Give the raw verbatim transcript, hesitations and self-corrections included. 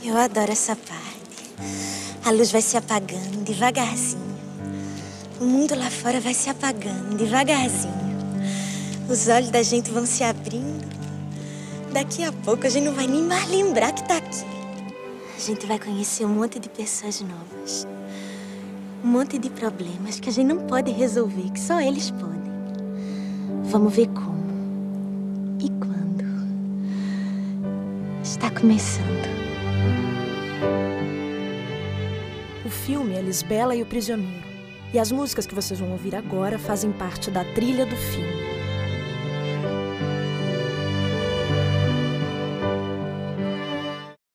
Eu adoro essa parte. A luz vai se apagando devagarzinho. O mundo lá fora vai se apagando devagarzinho. Os olhos da gente vão se abrindo. Daqui a pouco a gente não vai nem mais lembrar que tá aqui. A gente vai conhecer um monte de pessoas novas. Um monte de problemas que a gente não pode resolver, que só eles podem. Vamos ver como e quando. Está começando. O filme é Lisbela e o Prisioneiro. E as músicas que vocês vão ouvir agora fazem parte da trilha do filme.